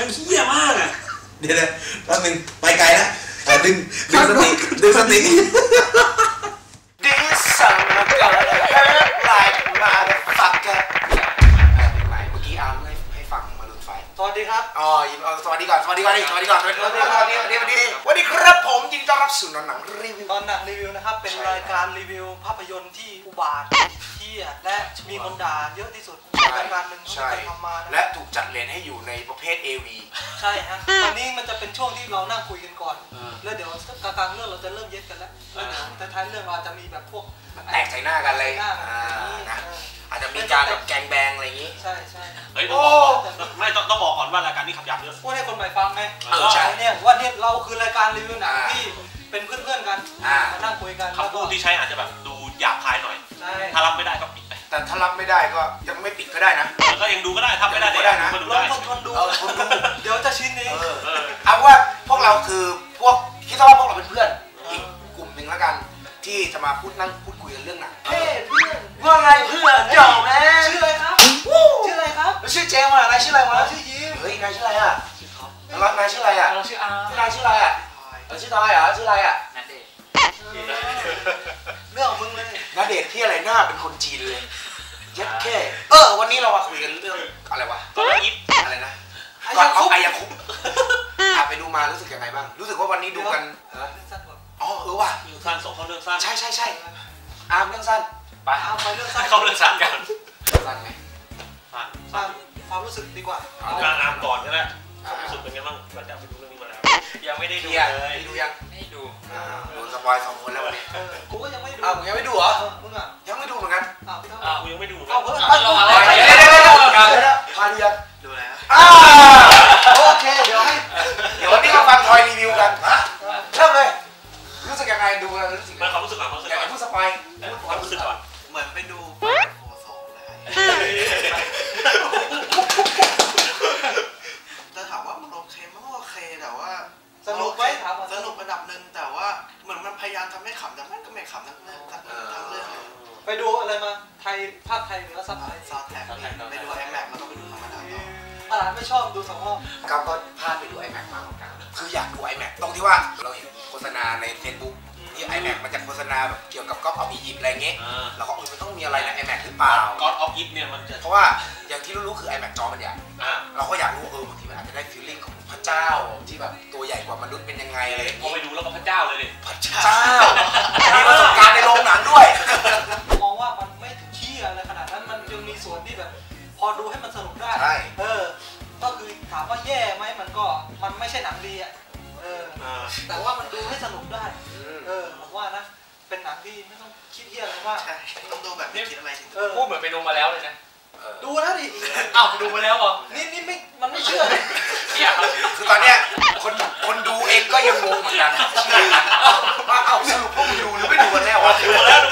เหี้ยมากอ่ะเดี๋ยวนะแป๊บนึงไปไกลแล้วดึงสติดึงสติ This song gonna hurt like motherfucker เมื่อกี้อาร์มให้ฟังมาลุนไฟสวัสดีครับสวัสดีก่อนสวัสดีครับผมยินดีต้อนรับสู่หนังรีวิวนะครับเป็นรายการรีวิวภาพยนตร์ที่อุบาทที่และมีคนด่าเยอะที่สุดรายการหนึ่งที่เคยทำมาและถูกจัดเรียนให้อยู่ในประเภท AV ใช่ฮะวันนี้มันจะเป็นช่วงที่เรานั่งคุยกันก่อนแล้วเดี๋ยวกลางเรื่องเราจะเริ่มเย็ดกันแล้วแต่ท้ายเรื่องเราจะมีแบบพวกแตกใส่หน้ากันเลยอาจจะมีการแบบแกงแบงอะไรอย่างนี้ใช่เฮ้ยต้องบอกก่อนว่ารายการนี้ขับยับเยอะพูดให้คนใหม่ฟังไงเนี่ยว่าเนี่ยเราคือรายการรีวิวหนังที่เป็นเพื่อนกันมานั่งคุยกันคำพูดที่ใช้อาจจะแบบดูหยาบคายหน่อยถ้ารับไม่ได้ก็ปิดไปแต่ถ้ารับไม่ได้ก็ยังไม่ปิดก็ได้นะก็ยังดูก็ได้ถ้าไม่ได้ได้นะลองทนดูเดี๋ยวจะชินเองเอาว่าพวกเราคือพวกคิดว่าพวกเราเป็นเพื่อนอีกกลุ่มหนึ่งแล้วกันที่จะมานั่งพูดคุยกันเรื่องหนังเฮ้เพื่อนว่าไงเพื่อนจบแม่ชื่ออะไรครับชื่อเจมส์นายชื่ออะไรวะชื่อยิ้มเฮ้ยนายชื่ออะไรอ่ะนายชื่ออะไรอ่ะชื่ออาร์นายชื่ออะไรอ่ะชื่อทอยเหรอชื่ออะไรอ่ะณเดชน์เรื่องมึงเลยณเดชน์ที่อะไรหน้าเป็นคนจีนเลยเจ็บแค่วันนี้เรามาคุยกันเรื่องอะไรวะก็ยิปอะไรนะก่อนเอาอายาคุปไปดูมารู้สึกยังไงบ้างรู้สึกว่าวันนี้ดูกันว่ะเรื่องสั้นส่งเข้าเรื่องสั้นใช่อาร์มเรื่องสั้นไปอาร์มไปเรื่องสั้นเข้าเรื่องสั้นกันสั้นไหมสั้นความรู้สึกดีกว่าการอาร์มก่อนก็ได้ความรู้สึกเป็นไงบ้างหลังจากไปดูเรื่องนี้มาแล้วยังไม่ได้ดูเลยดูยังไม่ดูโดนสปอย2 คนแล้ววันนี้กูก็ยังไม่ดูยังไม่ดูเหรอมึงอ่ะยังไม่ดูเหมือนกันกูยังไม่ดูเอาเพิ่งพาดูยังดูแล้วโอเคเดี๋ยววันนี้มาฟังทอยรีวิวกันเริ่มเลยรู้สึกยังไงดูแล้วรู้สึกมันความรู้สึกก่อนพูดสปอยความรู้สึกก่อนเหมือนไปดูโฟร์2เลยจะถามว่ามันโอเคมันก็โอเคแต่ว่าสนุกไหมสนุกระดับหนึ่งแต่ว่าเหมือนมันพยายามทำให้ขำแต่มันก็ไม่ขำทั้งเรื่องไปดูอะไรมาไทยภาคไทยหรือซับไทยซอสแท็กไปดูไอแม็กแล้วก็ไปดูธรรมดาไม่ชอบดู2 รอบก็พลาดไปดู iMac มาเหมือนกันคืออยากดู iMac ตรงที่ว่าเราเห็นโฆษณาใน Facebook ที่ iMac มันจะโฆษณาแบบเกี่ยวกับก๊อฟออฟอียิปต์อะไรเงี้ยเราก็มันต้องมีอะไรใน iMac หรือเปล่าก๊อฟออฟอียิปต์เนี่ยมันจะเพราะว่าอย่างที่รู้ๆคือ iMac จอมันใหญ่เราก็อยากรู้บางทีมันอาจจะได้ฟีลลิ่งของพระเจ้าที่แบบตัวใหญ่กว่ามนุษย์เป็นยังไงอะไรพอไปดูแล้วก็พระเจ้าเลยดิพระเจ้ามีประสบการณ์ในโรงหนังด้วยมองว่ามันไม่ถึงขี้อะไรขนาดนั้นมันยังมีส่วนที่แบบพอดูให้มันสนุกได้ก็คือถามว่าแย่ไหมมันไม่ใช่หนังดีอ่ะแต่ว่ามันดูให้สนุกได้ผมว่านะเป็นหนังที่ไม่ต้องคิดเยอะอะไรมากต้องดูแบบไม่คิดอะไรพูดเหมือนไปดูมาแล้วเลยนะดูแล้วดิดูมาแล้วเหรอนี่ไม่มันไม่เชื่อเลยคือตอนเนี้ยคนดูเองก็ยังงงเหมือนกันว่าสรุปพวกมึงดูหรือไม่ดูกันแน่วะดูมาแล้ว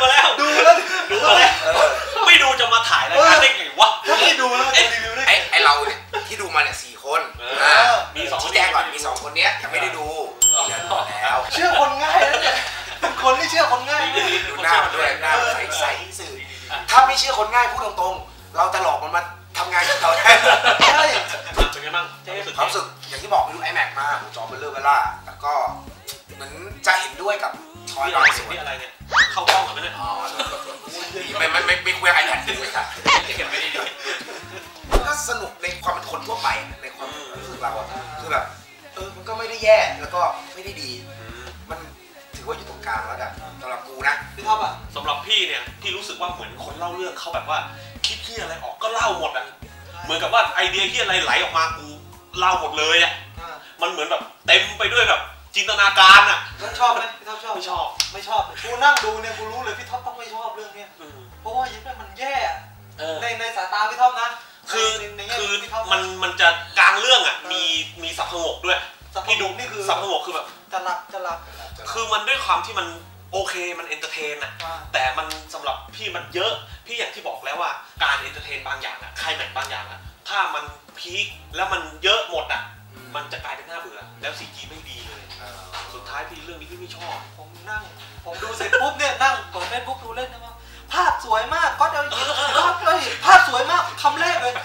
ไม่ดูจะมาถ่ายแล้วได้ไงวะไม่ดูแล้วรีวิวได้ไอเราเนี่ยที่ดูมาเนี่ย4 คนมี2ชี้แจงก่อนมี2 คนเนี้ยยังไม่ได้ดูเดี๋ยวต่อแล้วเชื่อคนง่ายนะเนี่ยเป็นคนที่เชื่อคนง่ายดูหน้ามันด้วยหน้าใสสื่อถ้าไม่เชื่อคนง่ายพูดตรงๆเราจะหลอกมันมาทำงานกับเราได้ใช่เป็นไงบ้างความรู้สึกอย่างที่บอกไปดู iMac มาจอเบลเลอร์เบล่าแต่ก็เหมือนจะเห็นด้วยกับทอยบางส่วนที่อะไรเนี่ยเข้ากล้องเหรอเนี่ยไม่คุยไอแพดเลยค่ะเก็บไม่ได้ด้วยก็สนุกในความเป็นคนทั่วไปในความรู้สึกเราคือแบบมันก็ไม่ได้แย่แล้วก็ไม่ได้ดีมันถือว่าอยู่ตรงกลางแล้วกันสำหรับกูนะพี่ท็อปอ่ะสำหรับพี่เนี่ยพี่รู้สึกว่าเหมือนคนเล่าเรื่องเขาแบบว่าคิดที่อะไรออกก็เล่าหมดอ่ะเหมือนกับว่าไอเดียที่อะไรไหลออกมากูเล่าหมดเลยอ่ะมันเหมือนแบบเต็มไปด้วยแบบจินตนาการอ่ะแล้วชอบไหมพี่ท็อปชอบไม่ชอบกูนั่งดูเนี่ยกูรู้เลยพี่ท็อปต้องไม่ชอบเรื่องเนี้ยเพราะว่ายิ่งมันแย่ในสายตาพี่ท็อปนะคือมันจะกลางเรื่องอ่ะมีสับพงกด้วยพี่ดูนี่คือสับพงกคือแบบจะหลับคือมันด้วยความที่มันโอเคมันเอนเตอร์เทนอ่ะแต่มันสำหรับพี่มันเยอะพี่อย่างที่บอกแล้วว่าการเอนเตอร์เทนบางอย่างอ่ะไคลแม็กซ์บางอย่างอ่ะถ้ามันพีคแล้วมันเยอะหมดอ่ะมันจะกลายเป็นน่าเบื่อแล้วCGไม่ดีเลยสุดท้ายพี่เรื่องนี้พี่ไม่ชอบผมดูเสร็จปุ๊บเนี่ยนั่งเปิดเฟซบุ๊กดูเล่นนะว่าภาพสวยมากก็เดี๋ยวภาพสวยมากคำแรกเลยทำไม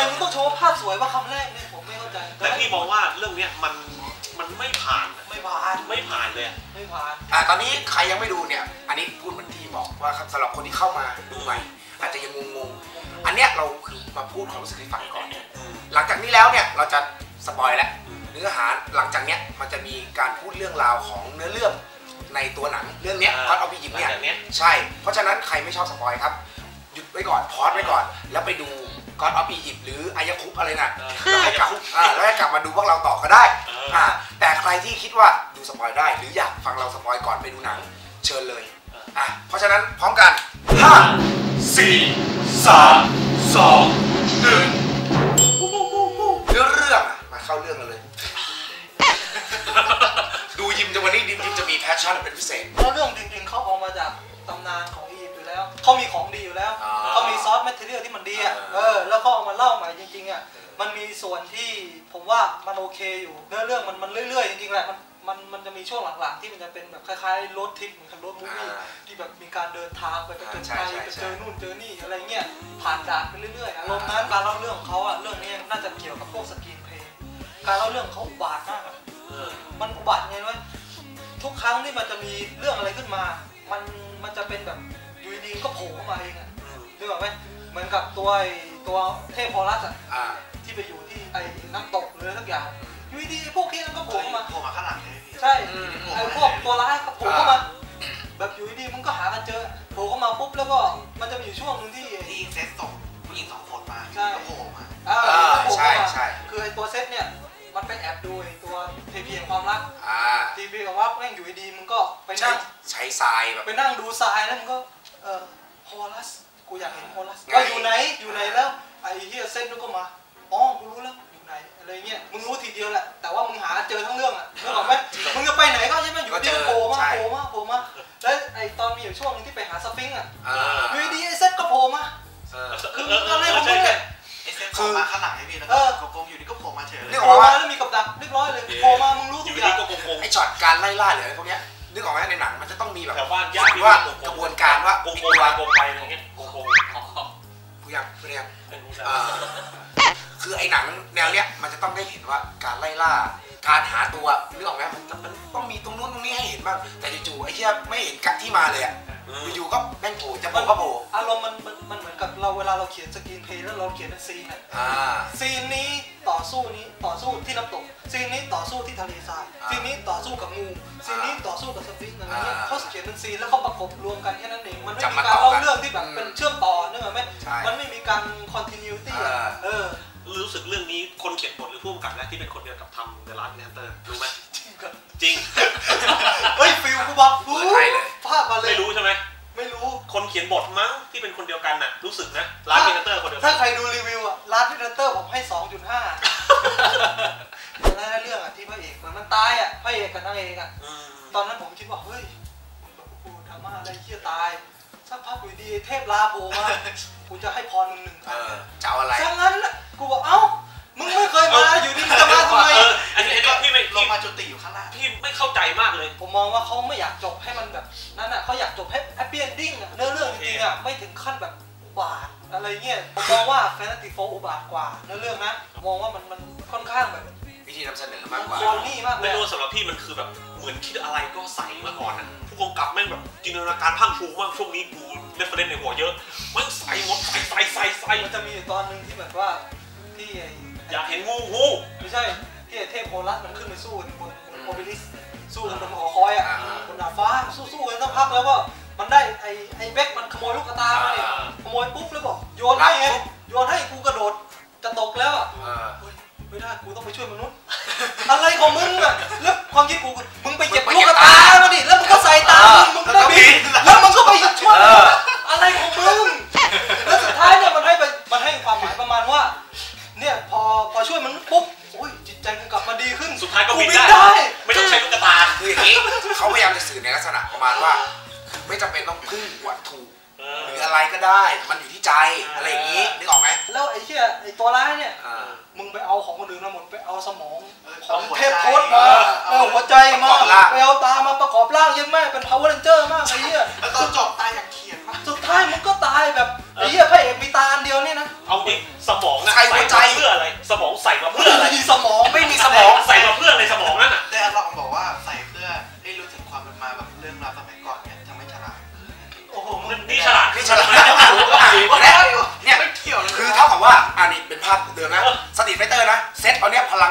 มึงต้องโชว์ภาพสวยว่าคำแรกเนี่ยผมไม่เข้าใจแต่พี่มองว่าเรื่องเนี้ยมันไม่ผ่านเลยไม่ผ่านตอนนี้ใครยังไม่ดูเนี่ยอันนี้พูดเหมือนที่บอกว่าสำหรับคนที่เข้ามาดูใหม่อาจจะยังงงอันเนี้ยเราคือมาพูดความรู้สึกให้ฟังก่อนหลังจากนี้แล้วเนี่ยเราจะสปอยแล้วเนื้อหาหลังจากเนี้ยมันจะมีการพูดเรื่องราวของเนื้อเรื่องในตัวหนังเรื่องเนี้ยGod of Egypt เนี่ยใช่เพราะฉะนั้นใครไม่ชอบสปอยครับหยุดไว้ก่อนพอสไว้ก่อนแล้วไปดู God of Egypt หรืออายะคุปอะไรน่ะแล้วให้กลับมาดูพวกเราต่อก็ได้แต่ใครที่คิดว่าดูสปอยได้หรืออยากฟังเราสปอยก่อนไปดูหนังเชิญเลยเพราะฉะนั้นพร้อมกัน5 4 3 2 1เรื่องมาเข้าเรื่องกันเลยดูยิมจะวันนี้ยิมจะมีแพชชั่นเป็นพิเศษเพราะเรื่องจริงๆเขาเอามาจากตำนานของอียิปต์อยู่แล้วเขามีของดีอยู่แล้วเขามีซอสแมทเทอเรียลที่มันดีแล้วเขาเอามาเล่าใหม่จริงๆมันมีส่วนที่ผมว่ามันโอเคอยู่เนื้อเรื่องมันเรื่อยๆจริงๆแหละมันจะมีช่วงหลังๆที่มันจะเป็นแบบคล้ายๆรถทริปเหมือนกับรถมูฟวี่ที่แบบมีการเดินทางไปจนไกลไปเจอนู่นเจอนี่อะไรเงี้ยผ่านด่านไปเรื่อยๆอารมณ์นั้นการเล่าเรื่องของเขาเรื่องนี้น่าจะเกี่ยวกับพวกสกรีนเพลย์การเล่าเรื่องเขาอุบาทมากมันอุบาทไงวะทุกครั้งที่มันจะมีเรื่องอะไรขึ้นมามันจะเป็นแบบอยู่ดีก็โผล่เข้ามาเองนึกออกไหมเหมือนกับตัวเทพพอรัสที่ไปอยู่ที่ไอ้น้ำตกหรือสักอย่างอยู่ดีพวกนี้มันก็โผล่มาข้างหลังใช่ไอ้พวกตัวร้ายก็โผล่เข้ามาแบบอยู่ดีมันก็หากันเจอโผล่เข้ามาปุ๊บแล้วก็มันจะมีอยู่ช่วงนึงที่เซตส่งผู้หญิง2 คนมาโผล่มาใช่คือไอ้ตัวเซตเนี่ยมันเป็นแอบดูตัวเทพีแห่งความรักทีพีกับว่าแม่งอยู่ดีมึงก็ไปนั่งใช้ทรายแบบไปนั่งดูทรายแล้วมึงก็ฮอลัสกูอยากเห็นฮอลัสก็อยู่ไหนแล้วไอ้เฮียเซตนึกก็มาอ๋อกูรู้แล้วอยู่ไหนอะไรเงี้ยมึงรู้ทีเดียวแหละแต่ว่ามึงหาเจอทั้งเรื่องนึกออกไหมมึงจะไปไหนก็ใช่ไหมอยู่ดีโผล่มาแล้วไอ้ตอนมีอยู่ช่วงนึงที่ไปหาสฟิงค์อยู่ดีไอ้เซตก็โผล่มาคืออะไรของมึงเนี่ยไอ้เซตโผล่มาข้างหลังไอ้พี่แล้วก็โกงอยู่ดีก็โผล่มาเฉยเลยโผล่มาแล้วมีกับดักเรียบร้อยเลยโผล่มามึงรู้ทุกอย่างไอ้ช็อตการไล่ล่าหรืออะไรพวกเนี้ยนึกออกไหมในหนังมันจะต้องมีแบบว่ากระบวนการว่าโกงไปอะไรเงี้ยโกงผู้ยังคือไอ้หนังแนวเนี้ยมันจะต้องได้เห็นว่าการไล่ล่าการหาตัวนึกออกไหมมันต้องมีตรงนู้นตรงนี้ให้เห็นบ้างแต่จู่ๆไอ้เหี้ยไม่เห็นกัที่มาเลยอยู่ๆก็แม่งโผล่จะโผล่ก็โผล่อารมณ์มันเหมือนกับเราเวลาเราเขียนสกรีนเพลย์แล้วเราเขียนเป็นซีนซีนนี้ต่อสู้ที่น้ำตกซีนนี้ต่อสู้ที่ทะเลทรายซีนนี้ต่อสู้กับงูซีนนี้ต่อสู้กับสฟิงค์อะไรเงี้ยเขาเขียนเป็นซีนแล้วเขาประกบรวมกันแค่นั้นเองมันไม่มีการเล่าเรื่องที่แบบเป็นเชื่อมต่อนึกออกไหมมันไม่มีการ continuity รู้สึกเรื่องนี้คนเขียนบทหรือผู้กำกับนะที่เป็นคนเดียวกับทำ The Last Hunter รู้ไหมจริงเฮ้ยฟิลกูบอกภาพมาเลยไม่รู้ใช่ไหมไม่รู้คนเขียนบทมั้งที่เป็นคนเดียวกันน่ะรู้สึกนะ Last Hunter คนเดียวกันถ้าใครดูรีวิวLast Hunter ผมให้ 2.5 ตอนนั้นเรื่องที่พระเอกมันตายพระเอกกับนางเอกตอนนั้นผมคิดว่าเฮ้ยกูดราม่าอะไรเหี้ยตายสักพักอยู่ดีเทพลาโผล่มากูจะให้พรมึง1 อันจะเอาอะไรซะงั้นกูบอกเอ้ามึงไม่เคยมาอยู่ดีมึงจะมาทำไมอันนี้ก็พี่ไม่ลงมาจุติอยู่ข้างล่างพี่ไม่เข้าใจมากเลยผมมองว่าเขาไม่อยากจบให้มันแบบนั้นเขาอยากจบให้แฮปปี้เอนดิ้งเนื้อเรื่องจริงๆไม่ถึงขั้นแบบอุบาทอะไรเงี้ยผมมองว่าแฟนตาซีโฟอุบาทกว่าเนื้อเรื่องนะมองว่ามันค่อนข้างแบบวิธีนำเสนอมากกว่านี่มากเลยไม่รู้สำหรับพี่มันคือแบบเหมือนคิดอะไรก็ใส่มาก่อนผู้กำกับแม่งแบบจินตนาการพังฟูมากช่วงนี้กูเรฟเฟอเรนซ์ในหัวเยอะมันใส่หมดใส่มันจะมีตอนนึงที่แบบว่าที่อยากเห็นงูไม่ใช่ที่เทพโฮลัสมันขึ้นไปสู้บนโอเบลิสสู้กันบนหอคอยบนดาดฟ้าสู้กันสักพักแล้วก็มันได้ไอ้เบ็กมันขโมยลูกตามาเนี่ยขโมยปุ๊บแล้วบอกโยนให้กูกระโดดจะตกแล้วไม่ได้กูต้องไปช่วยมนุษย์อะไรของมึงแล้วความคิดกูมึงไปเก็บลูกตามาดิแล้วมึงก็ใส่ตามึงก็บินแล้วมึงก็ไปช่วยอะไรของมึงแล้วสุดท้ายเนี่ยมันให้ความหมายประมาณว่าเนี่ยพอช่วยมันปุ๊บโอ้ยจิตใจกูกลับมาดีขึ้นสุดท้ายก็บินได้ไม่ต้องใช้ลูกตาคืออย่างนี้เขาพยายามจะสื่อในลักษณะประมาณว่าไม่จำเป็นต้องพึ่งวัตถุหรืออะไรก็ได้มันอยู่ที่ใจอะไรอย่างนี้นึกออกไหมแล้วไอ้เหี้ยไอ้ตัวร้ายเนี่ยมึงไปเอาของคนอื่นมาหมดไปเอาสมองของเทพโคตรมาเอาหัวใจมาไปเอาตามาประกอบร่างยังแม่เป็น Power Ranger มากไอ้เหี้ยแล้วตอนจบตายอย่างเขียนมากสุดท้ายมึงก็ตายแบบไอ้เหี้ยพระเอกมีตาเดียวนี่นะเอาดิสมองใส่หัวใจเดิมนะสตรีทไฟเตอร์นะเซตตอนเนี้ยพลัง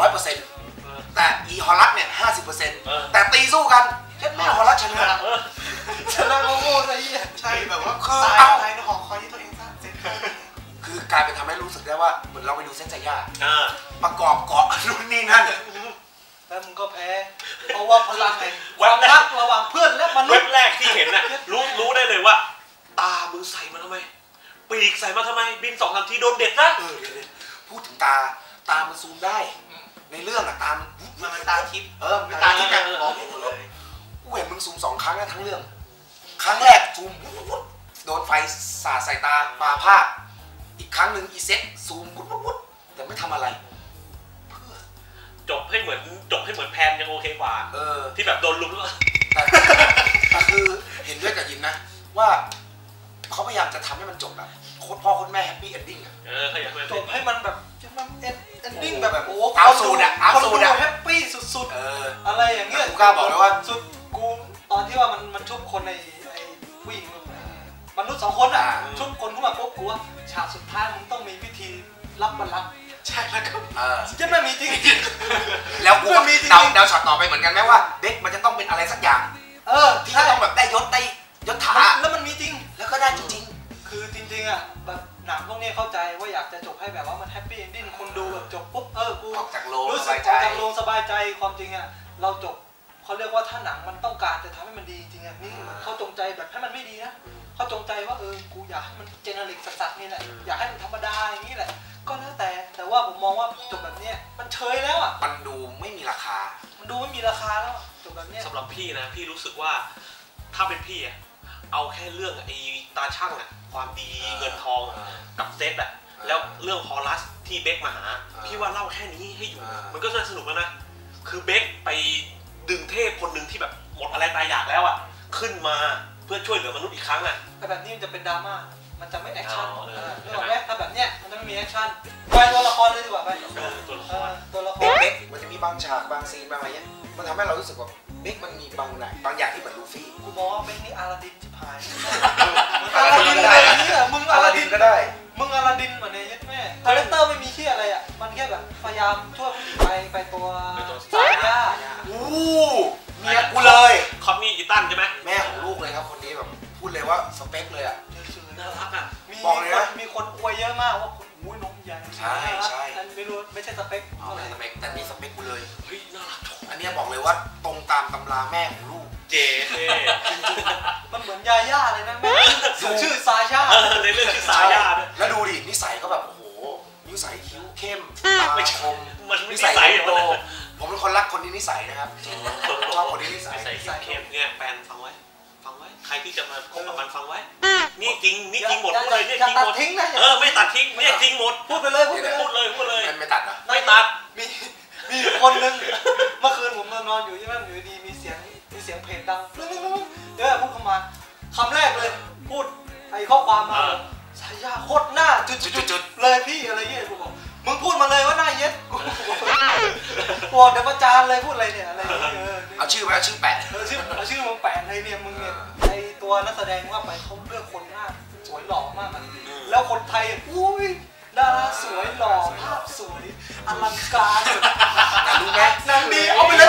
200%แต่อีฮอลลัสเนี่ย 50%แต่ตีสู้กันเจ็ดแม่ฮอลลัสชนะชนะโง่ๆเลยใช่แบบว่าตายในหอคอยที่ตัวเองสร้างเซ็ตคือกลายเป็นทำให้รู้สึกได้ว่าเหมือนเราไปดูเซนไซย่าประกอบเกาะนู่นนี่นั่นแล้วมึงก็แพ้เพราะว่าพลังแห่งความรักระหว่างเพื่อนและมนุษย์แรกที่เห็นน่ะรู้ได้เลยว่าตามึงใส่มาทำไมปีกใส่มาทำไมบิน2-3 ทีโดนเด็ดนะพูดถึงตามันซูมได้ในเรื่องอะตามันตาทิพย์มันตาทิพย์กันมองเห็นหมดเลยกูเห็นมึงซูม2 ครั้งนะทั้งเรื่องครั้งแรกซูมโดนไฟสาดใส่ตามาภาพอีกครั้งหนึ่งอีเซ็ตซูมวุดแต่ไม่ทำอะไรจบให้เหมือนแพนยังโอเคกว่าที่แบบโดนลุกแต่คือเห็นด้วยกับยินนะว่าเขาพยายามจะทำให้มันจบแบบโคตรพ่อโคตรแม่แฮปปี้เอนดิ้งอะจบให้มันแบบเอนดิ้งแบบโอ้เอาสูตรอะแฮปปี้สุดๆอะไรอย่างเงี้ยกูกล้าบอกเลยว่าสุดกูตอนที่ว่ามันชุบคนในไอ้ผู้หญิงมนุษย์2 คนอะชุบคนขึ้นมาปุ๊บกูว่าฉากสุดท้ายมึงต้องมีวิธีรับบัลลังก์ใช่แล้วก็จะไม่มีจริงแล้วกูเดาช็อตต่อไปเหมือนกันไหมว่าเด็กมันจะต้องเป็นอะไรสักอย่างที่จะต้องแบบได้ยศถาแล้วมันมีจริงแล้วก็ได้จริงคือจริงๆอ่ะแบบหนังพวกนี้เข้าใจว่าอยากจะจบให้แบบว่ามันแฮปปี้เอนดิ้งคนดูแบบจบปุ๊บกูออกจากโรงรู้สึกออกจากโรงสบายใจความจริงอ่ะเราจบเขาเรียกว่าถ้าหนังมันต้องการจะทำให้มันดีจริงอ่ะนี่เขาจงใจแบบให้มันไม่ดีนะเขาจงใจว่ากูอยากให้มันเจเนริกสัสๆนี่แหละอยากให้มันธรรมดาอย่างนี้แหละก็แล้วแต่ว่าผมมองว่าจบแบบนี้มันเฉยแล้วอ่ะมันดูไม่มีราคามันดูไม่มีราคาแล้วจบแบบนี้สำหรับพี่นะพี่รู้สึกว่าถ้าเป็นพี่อ่ะเอาแค่เรื่องไอ้ตาช่างอ่ะความดีเงินทองกับเซตอ่ะแล้วเรื่องฮอลัสที่เบคมาหาพี่ว่าเล่าแค่นี้ให้อยู่มันก็สนุกแล้วนะคือเบคไปดึงเทพคนหนึ่งที่แบบหมดอะไรตายอยากแล้วอ่ะขึ้นมาเพื่อช่วยเหลือมนุษย์อีกครั้งอ่ะแต่แบบนี้มันจะเป็นดราม่ามันจะไม่แอคชั่นนึกออกไหมถ้าแบบเนี้ยมันจะไม่มีแอคชั่นไปตัวละครเลยดีกว่าไปตัวละครเบคมันจะมีบางฉากบางซีนบางอะไรเงี้ยมันทำให้เรารู้สึกว่าเบคมันมีบางอย่างที่เหมือนลูฟี่กูมองว่าเบคนี่อาลาดินชิบหายอาลาดินก็ได้มึงอาลาดินก็ได้มึงอาลาดินเหมือนในยัดแม่คาแรคเตอร์ไม่มีเชี่ยอะไรอ่ะมันแค่แบบพยายามช่วยไปตัวสายย่าเมียกูเลยคอมมี่อีตันใช่ไหมแม่ของลูกเลยครับคนนี้แบบพูดเลยว่าสเปคเลยอ่ะน่ารักอ่ะบอกเลยนะมีคนอวยเยอะมากว่าอุ้ยนมใหญ่ใช่ไม่รู้ไม่ใช่สเปคแต่มีสเปคกูเลยเฮ้ยน่ารักอันนี้บอกเลยว่าตรงตามตำราแม่ของลูกเจมันเหมือนยาย่าเลยนะแม่ชื่อซาย่าในเรื่องชื่อซาย่าแล้วดูดินิสัยก็แบบโอ้โหนิสัยคิ้วเข้มตาคมนิสัยโตผมเป็นคนรักคนนี้นิสัยนะครับชอบคนนี้นิสัยเข้มเนี่ยแฟนฟังไว้ใครที่จะมาคบกับมันฟังไว้นี่จริงหมดพูดเลยนี่จริงหมดไม่ตัดทิ้งเนี่ยจริงหมดพูดไปเลยไม่ตัดนะไม่ตัดมีคนนึงเมื่อคืนผมนอนอยู่ใช่ไหมอยู่ดีมีเสียงเพลงดังเดี๋ยวพูดเข้ามาคำแรกเลยพูดไอ้ข้อความมาสายยาโคตรหน้าจุดเลยพี่อะไรเงี้ยกูบอกมึงพูดมาเลยว่าหน้าเย็ดกูบอกเดี๋ยวประจานเลยพูดอะไรเนี่ยอะไรเอาชื่อไว้เอาชื่อแปะเอาชื่อมึงแปะเลยเนี่ยมึงเนี่ยไอตัวนักแสดงว่าไปเขาเลือกคนหน้าสวยหล่อมากมันแล้วคนไทยอุ้ยดาราสวยหล่อภาพสวยอลังการรู้ไหมนางดีเอาไปเลย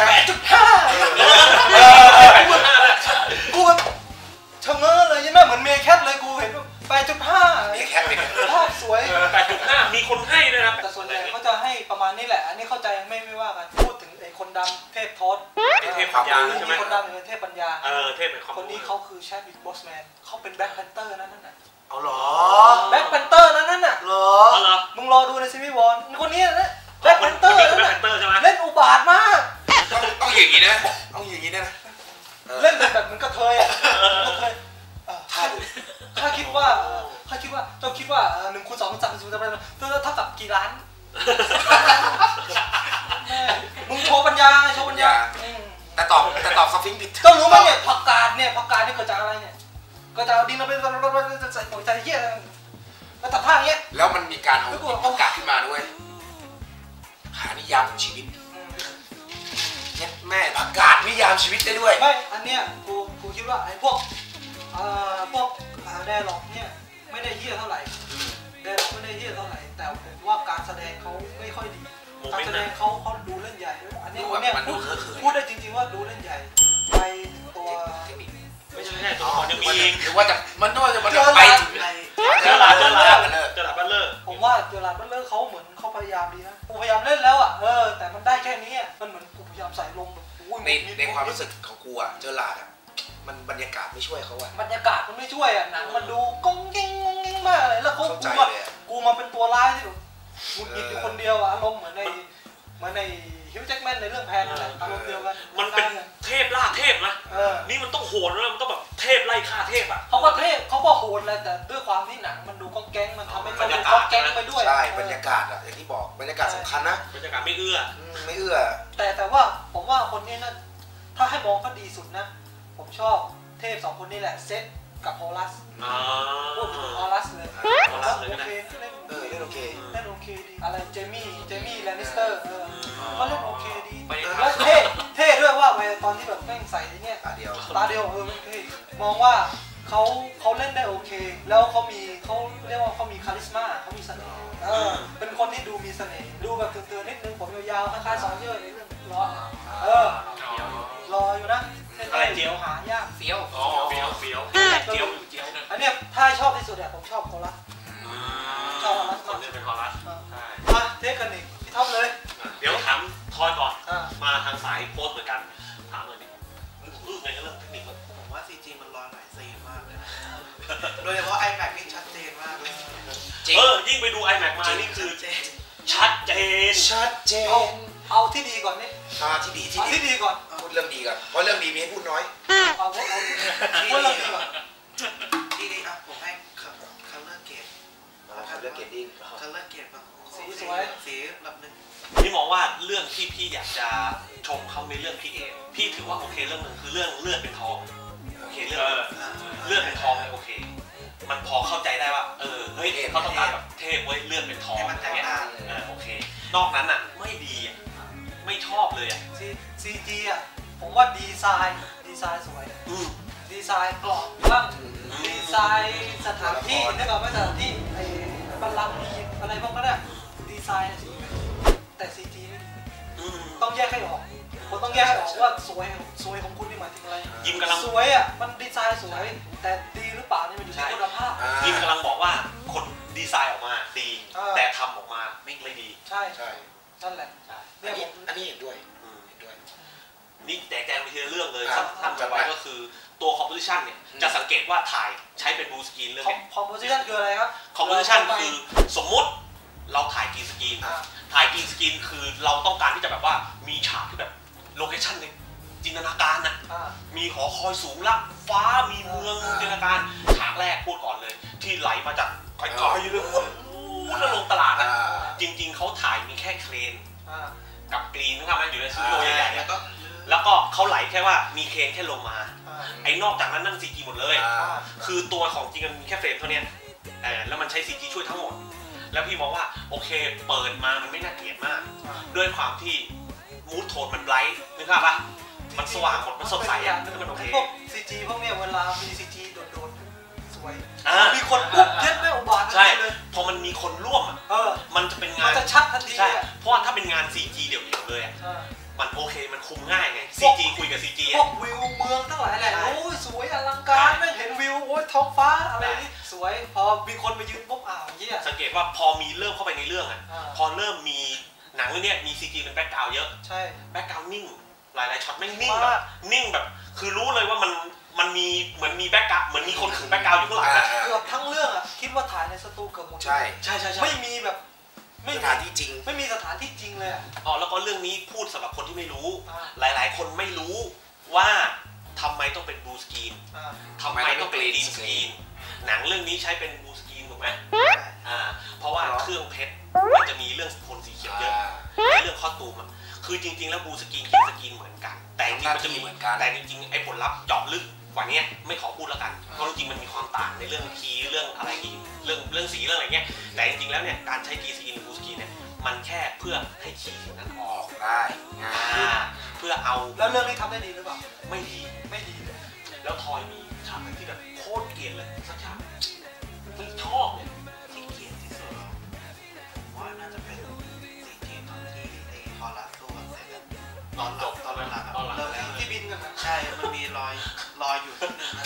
8.5กูแบบชะเง้อเลยยังไงเหมือนเมย์แคทเลยกูเห็น8.5 เมย์แคทภาพสวย 8.5 มีคนให้ด้วยนะแต่ส่วนใหญ่เขาจะให้ประมาณนี้แหละอันนี้เข้าใจไม่ว่ากันพูดถึงไอ้คนดำเทพทศเทพปัญญาใช่ไหมคนดำเป็นเทพปัญญาเทพเป็นคนนี้เขาคือแชดวิกบอสแมนเขาเป็นแบล็คแพนเตอร์นั่นน่ะเอาหรอแบล็คแพนเตอร์นั่นน่ะหรอมึงรอดูในซีรีส์วอนคนนี้นะแบล็คแพนเตอร์นั่นน่ะเล่นอุบาทมากต้องอย่างนี้นะต้องอย่างนี้นะเล่นแบบเหมือนกระเทยอ่ะถ้าคิดว่าเจ้าคิดว่า1 คูณ 2 คูณ 3 คูณ 4 จะเป็นเท่ากับกี่ล้านมึงโชว์ปัญญาแต่ตอบสฟิงค์ผิดก็รู้ไหมเนี่ยผักกาดเนี่ยเกิดจากอะไรเนี่ยก็จะเอาดินเราไปใส่ปุ๋ยใส่เหี้ยแล้วตัดท่าอย่างเงี้ยแล้วมันมีการเอาผักกาดขึ้นมาด้วยหานิยามของชีวิตเนี่ยแม่ผักกาดนิยามชีวิตได้ด้วยไม่อันเนี้ยกูคิดว่าไอ้พวกแดร์ล็อกเนี่ยไม่ได้เหี้ยเท่าไหร่ไม่ได้เฮี้ยเท่าไหร่แต่ผมว่าการแสดงเขาไม่ค่อยดีการแสดงเขาดูเล่นใหญ่อันนี้พูดได้จริงๆว่าดูเล่นใหญ่ไปตัวไม่ใช่แค่ตัวยังมีหรือว่าจะมันต้องจะไปถึงเจอหลาดบัลเลอร์ผมว่าเจอหลาดบัลเลอร์เขาเหมือนเขาพยายามดีนะกูพยายามเล่นแล้วอ่ะแต่มันได้แค่นี้มันเหมือนกูพยายามใส่ลมในความรู้สึกของกูอ่ะเจอหลาดอ่ะมันบรรยากาศไม่ช่วยเขาอ่ะบรรยากาศมันไม่ช่วยอ่ะหนังมันดูก้งเก้งมากเลยแล้วกูมาเป็นตัวร้ายที่แบบกูหยิบอยู่คนเดียวอ่ะอารมณ์เหมือนในฮิวจ์แจ็คแมนในเรื่องแพนนั่นแหละอารมณ์เดียวกันมันเป็นเทพล่าเทพนะนี่มันต้องโหดแล้วมันต้องแบบเทพไล่ฆ่าเทพอ่ะเขาก็เทพเขาก็โหดเลยแต่ด้วยความที่หนังมันดูก้องแก๊งมันทำให้มันดูก้องแก๊งไปด้วยใช่บรรยากาศอ่ะอย่างที่บอกบรรยากาศสำคัญนะบรรยากาศไม่เอื้อแต่ว่าผมว่าคนนี้นะถ้าให้มองก็ดีสุดนะผมชอบเทพ2คนนี้แหละเซตกับฮอลัสพวกฮอลัสเลยฮอลัสเลยนะเล่นโอเคดีอะไรเจมี่แลนนิสเตอร์ก็เล่นโอเคดีแล้วเท่ด้วยว่าไปตอนที่แบบแม่งใส่เนี่ยตาเดียวมันเท่มองว่าเขาเล่นได้โอเคแล้วเขาเรียกว่าเขามีคาริสมาเขามีเสน่ห์เป็นคนที่ดูมีเสน่ห์ดูแบบเตือนนิดนึงผมยาวๆคล้ายๆซอเยอร์ในเรื่องร้อนรออยู่นะอะไรเจียวหายากเฟี้ยวอันเนี้ยถ้าชอบที่สุดผมชอบโคลัสชอบโคลัสคนนี้เป็นโคลัสมาเทคนิคพี่ท็อปเลยเดี๋ยวถามทอยก่อนมาทางสายโพสเหมือนกันถามเลยดิในเรื่องเทคนิคผมว่า CG มันลอยหลายซีนมากเลยโดยเฉพาะ iMac นี่ชัดเจนมากเลยยิ่งไปดู iMac มานี่คือชัดเจนเอาที่ดีก่อนนี่ที่ดีก่อนพูดเรื่องดีก่อนเพราะเรื่องดีมีให้พูดน้อยเอาเรื่องดีก่อนที่ดีผมให้color grade ดี color grade สีสวยสีแบบนึงพี่มองว่าเรื่องที่พี่อยากจะชมเขาในเรื่องพี่ถือว่าโอเคเรื่องนึงคือเรื่องเลือดเป็นทองโอเคเลือดเป็นทองโอเคมันพอเข้าใจได้ว่าเฮ้ยเขาต้องการแบบเทพไว้เลือดเป็นทองอย่างเงี้ยโอเคนอกนั้นอ่ะไม่ดีไม่ชอบเลยอ่ะ CG อ่ะผมว่าดีไซน์สวยดีไซน์กรอบบ้างดีไซน์สถานที่ได้แบบว่าสถานที่ไอ้บัลลังก์อะไรพวกนั้นอ่ะดีไซน์แต่ CG ไม่ดีต้องแยกให้ออกคนต้องแยกให้ออกว่าสวยของคุณนี่หมายถึงอะไรยิมกำลังสวยอ่ะมันดีไซน์สวยแต่ดีหรือเปล่านี่มันอยู่ที่คุณภาพยิมกำลังบอกว่าคนดีไซน์ออกมาดีแต่ทำออกมาไม่ดีใช่นั่นแหละอันนี้เห็นด้วยนี่แจกไปทีละเรื่องเลยท่านจะไว้ก็คือตัว composition เนี่ยจะสังเกตว่าถ่ายใช้เป็นบลูสกรีนเรื่องนี้ composition คืออะไรครับ composition คือสมมุติเราถ่ายกรีนสกรีนคือเราต้องการที่จะแบบว่ามีฉากที่แบบโลเคชั่นในจินตนาการนะมีหอคอยสูงลับฟ้ามีเมืองจินตนาการฉากแรกพูดก่อนเลยที่ไหลมาจากไกลๆเรื่องแล้วลงตลาดนะจริงๆเขาถ่ายมีแค่เครนกับกรีนนะครับมันอยู่ในสตูดิโอใหญ่ๆแล้วก็เขาไหลแค่ว่ามีเครนแค่ลงมาไอ้นอกจากนั้นนั่น CG หมดเลยคือตัวของจริงมันมีแค่เฟรมเท่านี้แล้วมันใช้ CG ช่วยทั้งหมดแล้วพี่มองว่าโอเคเปิดมามันไม่น่าเกลียดมากด้วยความที่มูดโทนมันไบรท์นึกภาพปะมันสว่างหมดมันสดใสมันโอเคพวก CG พวกเนี้ยเวลามี CG โดดสวยมีคนปุ๊บเย็ดไม่อุบาทใช่พอมันมีคนร่วมมันจะเป็นงานมันจะชัดทันทีเพราะว่าถ้าเป็นงาน CG เดี่ยวๆเลยมันโอเคมันคุมง่ายไง CG คุยกับ CG พวกวิวเมืองทั้งหลายแหละโอ้ยสวยอลังการไม่เห็นวิวโอ้ยท้องฟ้าอะไรนี่สวยพอมีคนมายืนปุ๊บเหี้ยสังเกตว่าพอมีเริ่มเข้าไปในเรื่องพอเริ่มมีหนังเรื่องนี้มี CG เป็นแบ็คกราวด์เยอะใช่แบ็คกราวด์นิ่งหลายๆช็อตไม่นิ่งแบบคือรู้เลยว่ามันมีเหมือนมีแบ็คกราวด์เหมือนมีคนขึงแบ็คกราวด์อยู่ข้างหลังเกือบทั้งเรื่องคิดว่าถ่ายในสตูเกือบหมดใช่ไม่มีแบบสถานที่จริงไม่มีสถานที่จริงเลยแล้วก็เรื่องนี้พูดสำหรับคนที่ไม่รู้หลายๆคนไม่รู้ว่าทำไมต้องเป็นบลูสกรีนทำไมต้องเป็นกรีนสกรีนหนังเรื่องนี้ใช้เป็นบลูสกรีนถูกไหมเพราะว่าเครื่องเพชรมันจะมีเรื่องโทนสีเขียวเยอะเรื่องคอสตูมคือจริงๆแล้วบลูสกรีนกรีนสกรีนเหมือนกันแต่จริงๆมันจะมีแต่จริงๆไอ้ผลลัพธ์เจาะลึกกว่านี้ไม่ขอพูดแล้วกันเพราะจริงๆมันมีความต่างในเรื่องคีย์เรื่องอะไรอีกเรื่องสีเรื่องอะไรเงี้ยแต่จริงๆแล้วเนี่ยการใช้กรีนสกรีนบลูสกรีนเนี่ยมันแค่เพื่อให้คีย์สิ่งนั้นออกได้เพื่อเอาแล้วเรื่องนี้ทำได้ดีหรือเปล่าไม่ดีเลยแล้วทอยมีฉากที่แบบโคตรเกลียดเลยสักฉากไม่ชอบเลยที่เกลียดที่สุดตอนจบตอนหลังๆตอนหลังเริ่มที่บินกันนะใช่มันมีรอยอยู่ที่หนึ่งนะ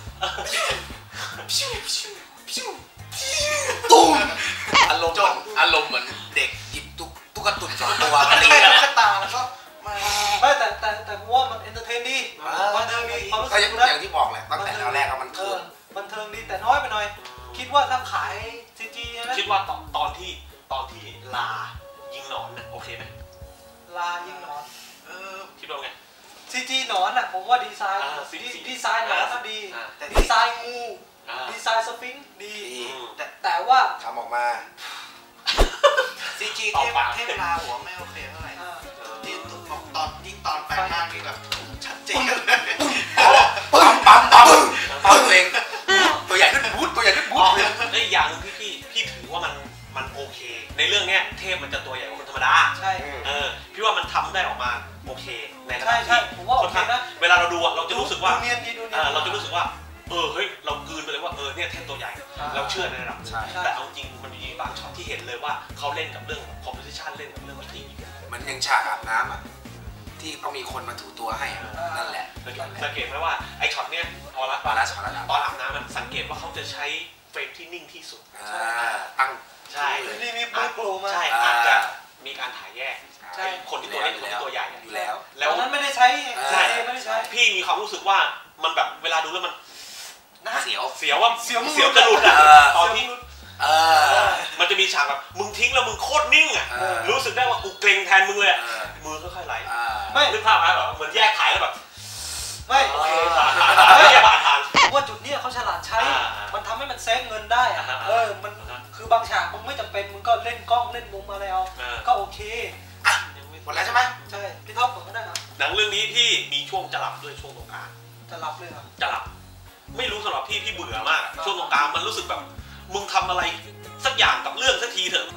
ตุ้มอารมณ์เหมือนเด็กหยิบตุ๊กตุ่น2 ตัวมาตีกระตาแล้วก็มาไม่แต่ผมว่ามันเอนเตอร์เทนดีบันเทิงดีความรู้ก็สึอกนะย่างที่บอกแหละตั้งแต่แรกๆมันคือบันเทิงดีแต่น้อยไปหน่อยคิดว่าถ้าขายซีจีนะคิดว่าตอนที่ลายิงหนอนนะโอเคไหมลายิงหนอนคิดว่าไงซีจีหนอนอ่ะผมว่าดีไซน์ ดีไซน์หนอนก็ดีแต่ดีไซน์งูดีไซน์สฟิงค์ดีแต่ว่าทำออกมาซีจีเทพลาหัวไม่โอเคเท่าไหร่ที่ตอนยิ่งตอนแปลงร่างนี่แบบชัดเจนเลยปั๊มตัวเองตัวใหญ่ขึ้นบู๊ดตัวใหญ่ขึ้นบู๊ดไอ้อย่างนึงพี่ถือว่ามันโอเค ในเรื่องเนี้ยเทพมันจะตัวใหญ่กว่าคนธรรมดาใช่พี่ว่ามันทำได้ออกมาโอเคในระดับใช่ที่ผมว่าโอเคนะเวลาเราดูเราจะรู้สึกว่าดูเนียนดีดูเนียนเราจะรู้สึกว่าเฮ้ยเรากลืนไปเลยว่าเนี่ยเทพตัวใหญ่เราเชื่อในระดับใช่แต่เอาจริงมันมีบางช็อตที่เห็นเลยว่าเขาเล่นกับเรื่อง composition เล่นกับเรื่องมิติมันยังฉากอาบน้ำอ่ะที่ต้องมีคนมาถูตัวให้นั่นแหละสังเกตไหมว่าไอ้ช็อตเนี้ยตอนอาบน้ำมันสังเกตว่าเขาจะใช้เฟรมที่นิ่งที่สุดตั้งใช่นี่มีปูโผล่มาใช่อาจจะมีการถ่ายแยกใช่คนที่ตัวเล็กคนที่ตัวใหญ่อยู่แล้วแล้วตอนนั้นไม่ได้ใช้ไม่ได้ใช้พี่มีความรู้สึกว่ามันแบบเวลาดูแล้วมันเสียวเสียวว่าเสียวจะหลุดอ่ะตอนที่มันจะมีฉากแบบมึงทิ้งแล้วมึงโคตรนิ่งอ่ะรู้สึกได้ว่ากูเกรงแทนมึงเลยมือค่อยๆไหลไม่นึกภาพไหมแบบเหมือนแยกถ่ายแล้วแบบไม่โอเคผ่านแยกผ่านทางว่าจุดนี้เขาฉลาดใช้มันทำให้มันเซฟเงินได้อะมันคือบางฉากมึงไม่จำเป็นมึงก็เล่นกล้องเล่นมุมอะไรเอาก็โอเคหมดแล้วใช่ไหมใช่พี่ท็อปผมก็ได้ครับหนังเรื่องนี้พี่มีช่วงจะหลับด้วยช่วงตรงกลางจะรับเลยครับจะหลับไม่รู้สำหรับพี่เบื่อมากช่วงตรงกลางมันรู้สึกแบบมึงทำอะไรสักอย่างกับเรื่องสักทีเถอะ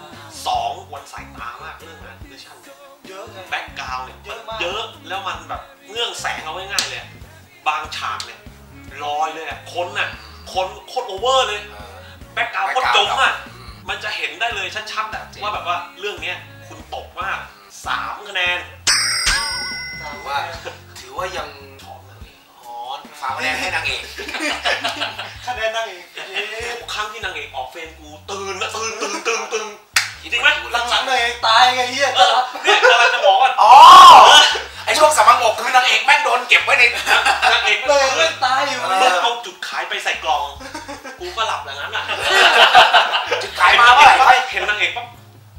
2วันสายตามากเรื่องนั้นดิชั่นเยอะไงแบ็กกราวด์เนี่ยมันเยอะแล้วมันแบบเงื่องแสงเอาง่ายๆเลยบางฉากเนี่ยลอยเลยอ่ะคนโคตรโอเวอร์เลยแบ็กกราวด์โคตรจมอ่ะมันจะเห็นได้เลยชัดๆอะว่าแบบว่าเรื่องนี้คุณตกมาก3 คะแนนถือว่ายังชอบนางเอก 3 คะแนนให้นางเอกคะแนนนางเอกทุกครั้งที่นางเอกออกเฟรมกูตื่นจริงไหมหลังๆนางเอกตายไงเฮียจะรับเนี่ยกำลังจะบอกว่าไอช่วงสมังอกคือนางเอกแม่งโดนเก็บไว้ในนางเอกไม่ตายอยู่มึงเอาจุดขายไปใส่กล่องกูก็หลับอย่างนั้นอ่ะจุดขายมาเมื่อไหร่เห็นนางเอกปั๊บ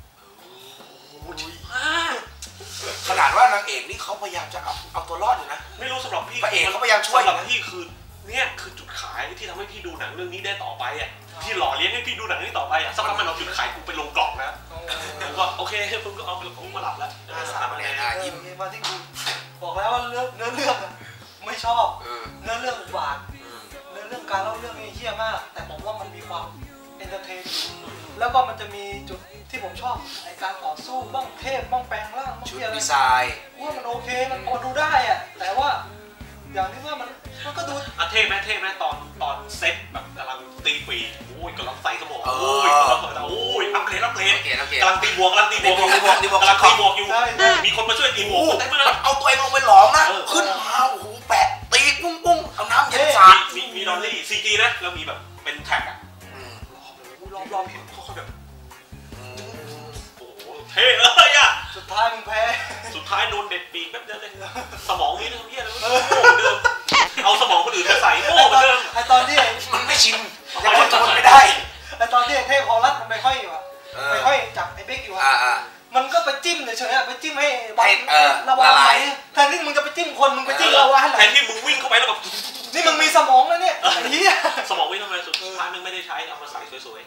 ขนาดว่านางเอกนี่เขาพยายามจะเอาตัวรอดอยู่นะไม่รู้สำหรับพี่พระเอกเขาพยายามช่วยสำหรับพี่คือเนี่ยคือจุดขายที่ทำให้พี่ดูหนังเรื่องนี้ได้ต่อไปอ่ะที่หล่อเลี้ยงให้พี่ดูหนังเรื่องนี้ต่อไปอ่ะสักพักมันเอาจุดขายกูไปลงกล่องแล้วผมก็โอเคผมก็เอาไปผมมาหลับแล้ว 3 คะแนนยิ้มมาที่กูบอกแล้วว่าเนื้อเรื่องไม่ชอบเนื้อเรื่องหวานเนื้อเรื่องการเล่าเรื่องนี่เหี้ยมากแต่ผมว่ามันมีความเอนเตอร์เทนแล้วก็มันจะมีจุดที่ผมชอบไอการต่อสู้บ้างเทพบ้างแปลงร่างชุดดีไซน์ว่ามันโอเคมันพอดูได้อะแต่ว่าอย่างที่ว่ามันก็ดูเทพไหมตอนเซ็ตแบบกำลังตีปีโอ้ยกำลังใส่สมองโอ้ยอัปเกรดกำลังตีบวกอยู่มีคนมาช่วยตีบวกเอาตัวเองลงไปหลอมนะขึ้นมาโอ้โหแปะตีปุ้งเอาน้ำเย็นสาดมีดอลลี่ซีจีนะแล้วมีแบบเป็นแท็กอ่ะรอบเห็นเขาแบบโอ้โหเท่เลยอ่ะสุดท้ายมึงแพ้สุดท้ายโดนเด็ดปีกแป๊บเดียวเลยสมองนี้นะเพี้ยเลยเดิมเอาสมองคนอื่นมาใส่โง่เหมือนเดิมไอตอนที่มันไม่ชินยังคอนโทรลไม่ได้ไอตอนที่เทพฮอลลัสมันไปห้อยอยู่อะไปห้อยจับไอเบ๊กอยู่อะมันก็ไปจิ้มเฉยๆไปจิ้มให้ระวาไหลแทนที่มึงจะไปจิ้มคนมึงไปจิ้มระวาไหลแทนที่มึงวิ่งเข้าไปแล้วแบบนี่มึงมีสมองแล้วเนี่ยไอ้เหี้ยสมองวิ่งทำไมสุดท้ายมึงไม่ได้ใช้เอามาใส่สวย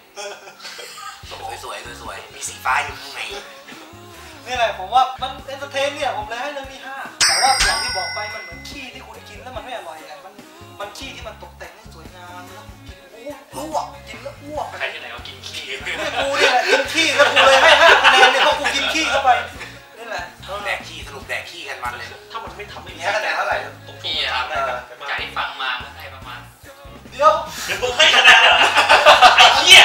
ๆมีสีฟ้าอยู่ข้างในนี่แหละผมว่ามันเอนเตอร์เทนเนี่ยผมเลยให้เรื่องนี้5แต่ว่าอย่างที่บอกไปมันเหมือนขี้ที่คุณกินแล้วมันไม่อร่อยไงมันขี้ที่มันตกแต่งให้สวยงามแล้วกินอ้วกกินแล้วอ้วกใครจะไหนเอากินขี้เนี่ยกูนี่แหละกินขี้แล้วกูเลยให้5 คะแนนเนี่ยเพราะกูกินขี้เข้าไปนี่แหละแดกขี้สรุปแดกขี้กันมันเลยถ้ามันไม่ทำให้มีคะแนนเท่าไหร่ตรงพี่ครับไก่ฟังมาให้ประมาณเดี๋ยวมึงให้คะแนนเหรอไอ้เหี้ย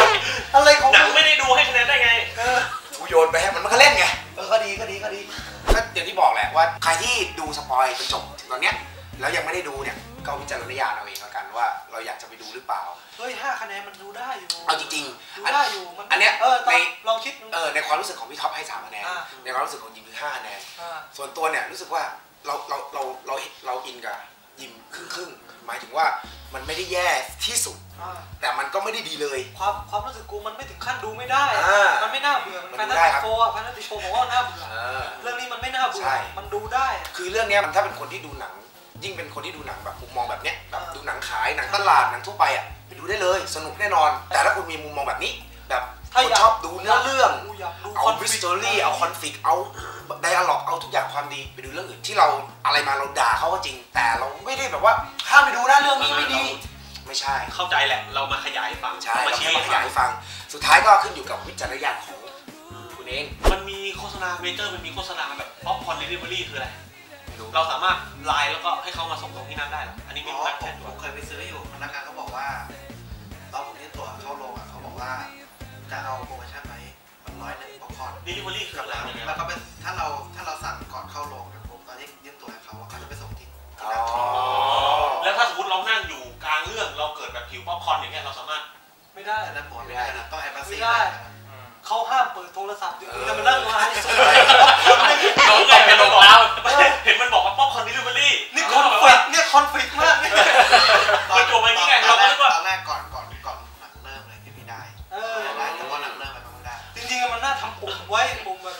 อะไรของหนังไม่ได้ดูให้คะแนนได้ไงกูโยนไปให้มันก็เล่นไงก็ดีก็อย่างที่บอกแหละว่าใครที่ดูสปอยจนจบถึงตอนเนี้ยแล้วยังไม่ได้ดูเนี่ยก็วิจารณญาณเอาเองแล้วกันว่าเราอยากจะไปดูหรือเปล่าเฮ้ย5 คะแนนมันดูได้อยู่เอาจริงๆดูได้อยู่มันอันเนี้ยในลองคิดในความรู้สึกของพี่ท็อปให้3 คะแนนในความรู้สึกของยิมคือ5 คะแนนส่วนตัวเนี่ยรู้สึกว่าเราอินกับยิมครึ่งหมายถึงว่ามันไม่ได้แย่ที่สุดแต่มันก็ไม่ได้ดีเลยความรู้สึกกูมันไม่ถึงขั้นดูไม่ได้มันไม่น่าเบื่อมันแฟนตาซีโฟร์แฟนตาซีโฟร์ผมว่าน่าเบื่อเรื่องนี้มันไม่น่าเบื่อมันดูได้คือเรื่องนี้มันถ้าเป็นคนที่ดูหนังยิ่งเป็นคนที่ดูหนังแบบมุมมองแบบเนี้ยแบบดูหนังขายหนังตลาดหนังทั่วไปอ่ะไปดูได้เลยสนุกแน่นอนแต่ถ้าคุณมีมุมมองแบบนี้แบบคนชอบดูเนื้อเรื่องเอาวิสตอรี่เอาคอนฟลิกต์เอาไดอะล็อกเอาทุกอย่างความดีไปดูเรื่องอื่นที่เราอะไรมาเราด่าเขาก็จริงแต่เราไม่ได้แบบว่าห้ามไปดูนะเรื่องนี้ไม่ดีไม่ใช่เข้าใจแหละเรามาขยายให้ฟังใช่เรามาขยายให้ฟังสุดท้ายก็ขึ้นอยู่กับวิจารณญาณของคุณเองมันมีโฆษณาเมเจอร์มันมีโฆษณาแบบป๊อปคอร์นเดลิเวอรี่คืออะไรเราสามารถไลน์แล้วก็ให้เขามาส่งตรงที่นั่นได้หรออันนี้ไม่รู้นะผมเคยไปซื้ออยู่พนักงานเขาบอกว่าตอนผมที่ตั๋วเข้าโรงเขาบอกว่าจะเอาโปรโมชั่นไหมมัน100ป๊อปคอร์นเดลิเวอรี่คืออะไรแล้วก็เป็นถ้าเราสั่งก่อนเข้าโรงผมตอนที่ยื่นตั๋วให้เขาจะไปส่งที่แล้วถ้าสมมติเรานั่งอยู่กลางเรื่องเราเกิดแบบหิวป๊อปคอร์นอย่างเงี้ยเราสามารถไม่ได้นะผมไม่ได้ต้องแอปซีเขาห้ามเปิดโทรศัพท์อยู่จะมานั่งไลฟ์สดน้องไงกันบอกแล้วเห็นมันบอกว่าป๊อปคอร์นเดลิเวอรี่นี่คอนฟลิกต์เนี่ยคอนฟลิกต์มากไปจบไปนี่ไงเราก็รู้ว่าตอนแรกก่อนหนังเริ่มเลยที่พี่ได้แต่พอหนังเริ่มไปมันไม่ได้จริงๆมันน่าทำปุ่มไว้ปุ่มแบบ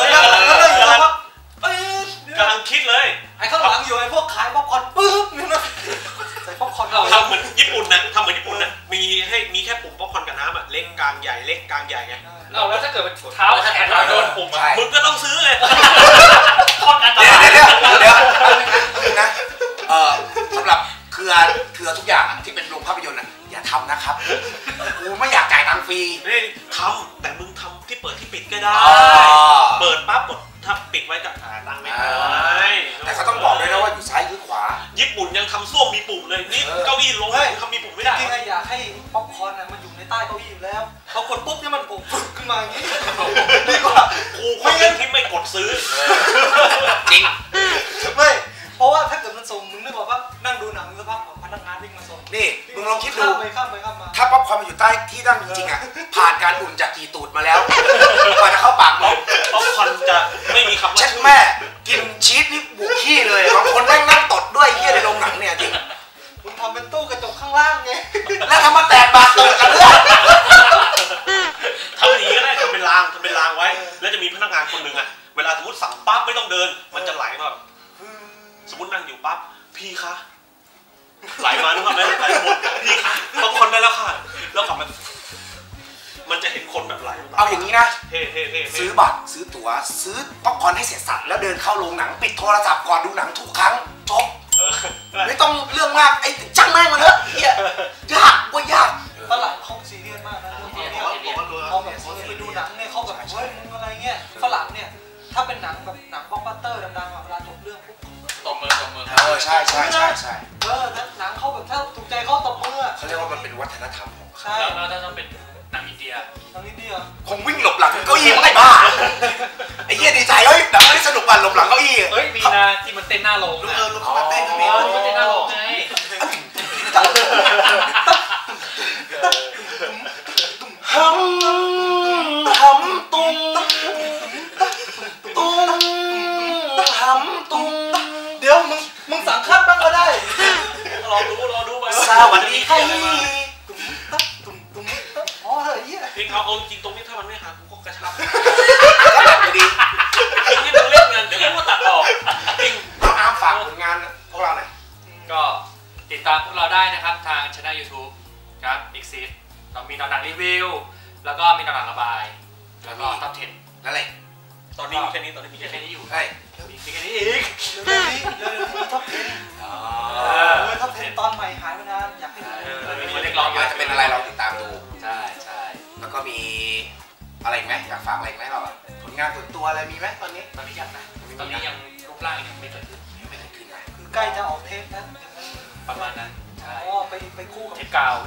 กำลังคิดเลยไอ้ข้างหลังอยู่ไอ้พวกขายป๊อปคอร์นปึ๊บนี่นะใส่ป๊อปคอร์นทำเหมือนญี่ปุ่นนะมีแค่ปุ่มป๊อปคอร์นกับน้ำอ่ะเล็กกลางใหญ่เล็กกลางใหญ่ไงแล้วถ้าเกิดเป็นเท้าแขนเราโดนปุ่มมึงก็ต้องซื้อเลยคอนอันตรายเดี๋ยวนะสำหรับเครือทุกอย่างที่เป็นโรงภาพยนตร์นะอย่าทำนะครับกูไม่อยากจ่ายตังค์ฟรีทำแต่มึงทำที่เปิดที่ปิดก็ได้เปิดปั๊บกดถ้าปิดไว้ก็ตังค์ไม่ได้แต่เขาต้องบอกด้วยนะว่าอยู่ซ้ายหรือขวาญี่ปุ่นยังทำส้วมมีปุ่มเลยนี่เก้าอี้ลงทำมีปุ่มไม่ได้จริงๆอยากให้ป๊อปคอร์นมันอยู่ในใต้เก้าอี้อยู่แล้วพอกดปุ๊บเนี่ยมันปุ๊บขึ้นมาอย่างนี้ดีกว่ากูไม่งั้นที่ไม่กดซื้อจริงไม่เพราะว่าถ้าเกิดมันส่งมึงนึกว่านั่งดูหนังสักพักพนักงานวิ่งมาส่งนี่มึงลองคิดดูข้ามไปมาถ้าป๊อปคอร์นมันอยู่ใต้ที่นั่งจริงๆอ่ะผ่านการอุ่นจากกี่ตูดมาแล้วกว่าจะเข้าปากมึงป๊อปคอร์นจะไม่มีคำว่าเช็ดแม่กินชีสนี่บุกขี้เลยบางคนนั่งตดด้วยเหี้ยในโรงหนังเนี่ยจริงมึงทำเป็นตู้กระจกข้างล่างไงแล้วทำมาแตกบาดตูดกันเลยทำอย่างนี้ก็ได้ทำเป็นรางไว้แล้วจะมีพนักงานคนหนึ่งอ่ะเวลาสมมติสั่งปั๊บไม่ต้องเดินมันจะไหลมาแบบสมมตินั่งอยู่ปั๊บพี่คะไหลมาทุกคนเลยไหลหมดพี่คะบางคนได้แล้วค่ะแล้วกลับมันจะเห็นคนแบบไหลเอาอย่างนี้นะซื้อบัตรซื้อตั๋วซื้อป๊อปคอร์นให้เสร็จสับแล้วเดินเข้าโรงหนังปิดโทรศัพท์ก่อนดูหนังทุกครั้งจบไม่ต้องเรื่องมากไอ้ช่างแม่งมาเถอะเฮียยากว่ายากฝรั่งเขาซีเรียสมากนะเขาแบบไปดูหนังเนี่ยเขาแบบเฮ้ยมึงอะไรเงี้ยฝรั่งเนี่ยถ้าเป็นหนังแบบหนังบล็อกบัสเตอร์ดังๆเวลาจบเรื่องปุ๊บตบมือใช่หนังเขาแบบถ้าถูกใจเขาตบมือเขาเรียกว่ามันเป็นวัฒนธรรมของเขาแล้วถ้าต้องเป็นหนังอินเดียคงวิ่งหลบหลังเก้าอี้ไม่บ้าไอ้เหี้ยดีใจเฮ้ยหนังไม่สนุกกว่าหลบหลังเก้าอี้เฮ้ยมีนะที่มันเต้นหน้าโรงลูกเขาเต้นมีมันเต้นหน้าโรงไงหำตุ้งเดี๋ยวมึงสั่งคัดบ้างก็ได้รอดูไปสวัสดีค่ะอ๋อเฮ้ยเพลงเอาจริงตรงนี้ถ้ามันไม่หากูก็กระชับดีเพลงที่มึงเล่นงานเดี๋ยวกูตัดออกจริงน้องฝากผลงานพวกเราหน่อยก็ติดตามพวกเราได้นะครับทางช่อง YouTube ครับ Exit เรามีหนังรีวิวแล้วก็มีหนังระบายแล้วก็ท็อป 10 นั่นแหละตอนนี้มีแค่นี้อยู่ใช่มีแค่นี้อีกท็อป 10ท็อป 10ตอนใหม่หายไปนานอยากให้มีคนเรียกร้องอยู่จะเป็นอะไรเราติดตามดูใช่แล้วก็มีอะไรไหมอยากฝากอะไรไหมเราผลงานส่วนตัวอะไรมีไหมตอนนี้ยังนะตอนนี้ยังรูปร่างยังไม่เกิดขึ้นนะคือใกล้จะออกเทปนะประมาณนั้นใช่ไปคู่กับเทปกาว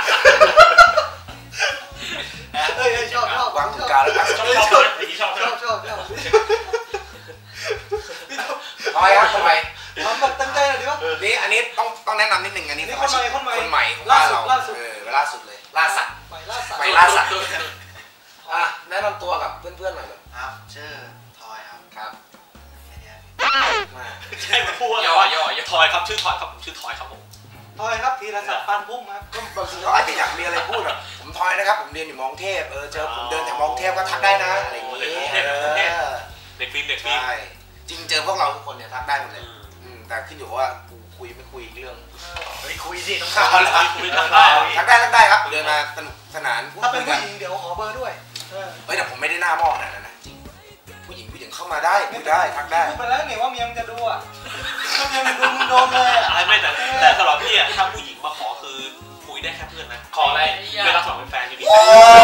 ชอบหวังถึงการแล้วกันชอบทอยครับคนใหม่ทำแบบตั้งใจหน่อยดิวะนี่อันนี้ต้องแนะนำนิดนึงอันนี้คนใหม่ของบ้านเราล่าสุดเลยล่าสัตว์ใหม่ล่าสัตว์ใหม่ล่าสัตว์แนะนำตัวกับเพื่อนๆหน่อยครับชื่อทอยครับครับแค่นี้ใช่มันพูดอะไรวะทอยครับชื่อทอยครับผมชื่อทอยครับผมทอยครับธีรศักดิ์ปานพุ่มครับก็บางทีเขาอาจจะอยากมีอะไรพูดแบบผมทอยนะครับผมเรียนอยู่มองเทพเจอผมเดินแถวมองเทพก็ทักได้นะอะไรอย่างเงี้ยเด็กฟิล์มใช่จริงเจอพวกเราทุกคนเนี่ยทักได้หมดเลยแต่ขึ้นอยู่ว่าคุยไม่คุยเรื่องคุยสิต้องข่าวแล้วทักได้ครับเดินมาสนุกสนานถ้าเป็นผู้หญิงเดี๋ยวขอเบอร์ด้วยแต่ผมไม่ได้หน้าหม้อขนาดนั้นนะจริงผู้หญิงเข้ามาได้คุยได้ทักได้พูดไปแล้วเนี่ยว่าเมียมึงจะดูอ่ะถ้าเมียมึงดูมึงโดนเลยอ่ะไม่แต่สำหรับพี่อ่ะถ้าผู้หญิงมาขอคือคุยได้แค่เพื่อนนะขออะไรไม่รับสมัครเป็นแฟนอยู่ดี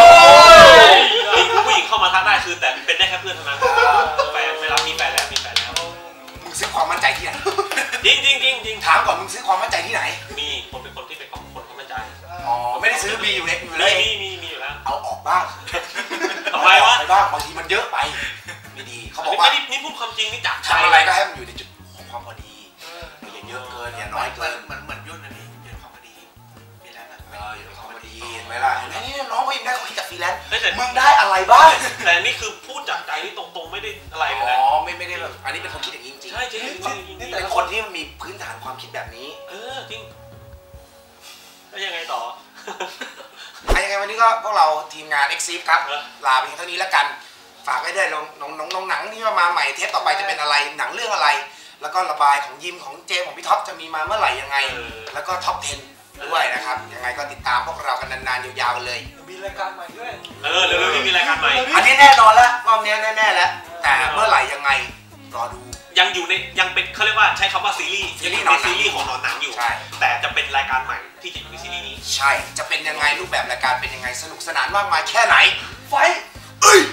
ผู้หญิงเข้ามาทักได้คือแต่เป็นได้แค่เพื่อนเท่านั้นแฟนไม่รับมีแฟนแล้วมึงซื้อความมั่นใจที่ไหนจริงถามก่อนมึงซื้อความมั่นใจที่ไหนมีผมเป็นคนที่เป็นคนมั่นใจไม่ได้ซื้อบีอยู่เลยมีอยู่แล้วเอาออกบ้างทำไมวะไปบ้างบางทีมันเยอะไปไม่ดีเขาบอกว่านี่พูดความจริงนี่จากทำอะไรก็ให้มันอยู่ในจุดของความพอดีอย่าเยอะเกินอย่าน้อยเกินเหมือนยุ่นนะพี่อยู่ในความพอดีมีแล้วนะอยู่ในความพอดีเห็นไหมล่ะนี่น้องก็ยังได้เขาคิดจากฟรีแลนซ์มึงได้อะไรบ้างแต่นี่คือพูดจากใจนี่ตรงๆไม่ได้อะไรเลยไม่ได้แบบอันนี้เป็นคนคิดอย่างนี้จริงใช่จริงเป็นคนที่มีพื้นฐานความคิดแบบนี้จริงแล้วยังไงต่อยังไงวันนี้ก็พวกเราทีมงาน Exif ครับลาไปเท่านี้แล้วกันฝากไว้ด้วยน้องหนังที่มาใหม่เทปต่อไปจะเป็นอะไรหนังเรื่องอะไรแล้วก็ระบายของยิมของเจมของพี่ท็อปจะมีมาเมื่อไหร่ยังไงแล้วก็ท็อป 10 ด้วยนะครับยังไงก็ติดตามพวกเรากันนานๆยาวๆกันเลยมีรายการใหม่ด้วยเร็วๆนี้มีรายการใหม่อันนี้แน่นอนแล้วรอบนี้แน่ๆแล้วแต่เมื่อไหร่ยังไงรอดูยังเป็นเขาเรียกว่าใช้คำว่าซีรีส์ของนอนหนังอยู่แต่จะเป็นรายการใหม่ที่จะอยู่ในซีรีส์นี้ใช่จะเป็นยังไงรูปแบบรายการเป็นยังไงสนุกสนานมากมายแค่ไหนไฟ